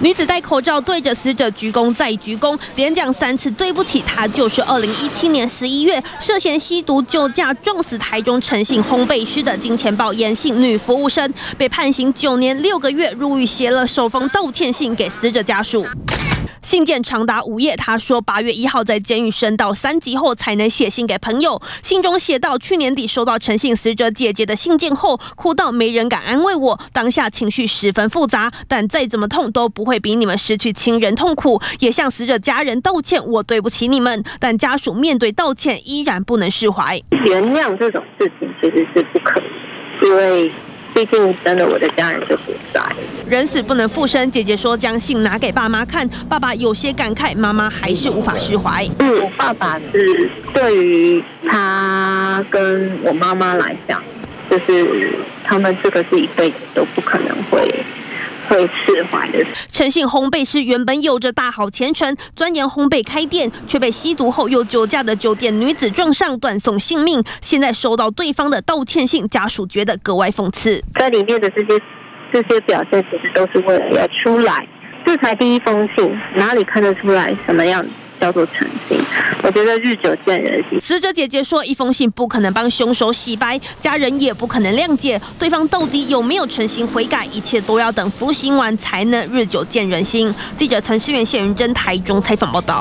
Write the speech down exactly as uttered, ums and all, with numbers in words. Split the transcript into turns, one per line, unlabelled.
女子戴口罩对着死者鞠躬再鞠躬，连讲三次对不起。她就是二零一七年十一月涉嫌吸毒酒驾撞死台中诚信烘焙师的金钱豹严姓女服务生，被判刑九年六个月，入狱写了首封道歉信给死者家属。 信件长达五页，他说八月一号在监狱升到三级后才能写信给朋友。信中写到，去年底收到陈姓死者姐姐的信件后，哭到没人敢安慰我，当下情绪十分复杂，但再怎么痛都不会比你们失去亲人痛苦。也向死者家人道歉，我对不起你们。但家属面对道歉依然不能释怀。
原谅这种事情其实是不可以，因为 毕竟真的，我的家人就不在。
人死不能复生，姐姐说将信拿给爸妈看，爸爸有些感慨，妈妈还是无法释怀。
嗯，我爸爸是对于他跟我妈妈来讲，就是他们这个是一辈子都不可能会 会释怀的。
诚信烘焙师原本有着大好前程，钻研烘焙开店，却被吸毒后又酒驾的酒店女子撞上，断送性命。现在收到对方的道歉信，家属觉得格外讽刺。
在里面的这些这些表现，其实都是为了要出来。这才第一封信，哪里看得出来什么样 叫做诚信，我觉得日久见人心。
死者姐姐说，一封信不可能帮凶手洗白，家人也不可能谅解对方到底有没有诚心悔改，一切都要等服刑完才能日久见人心。记者陈思源、谢云珍台中采访报道。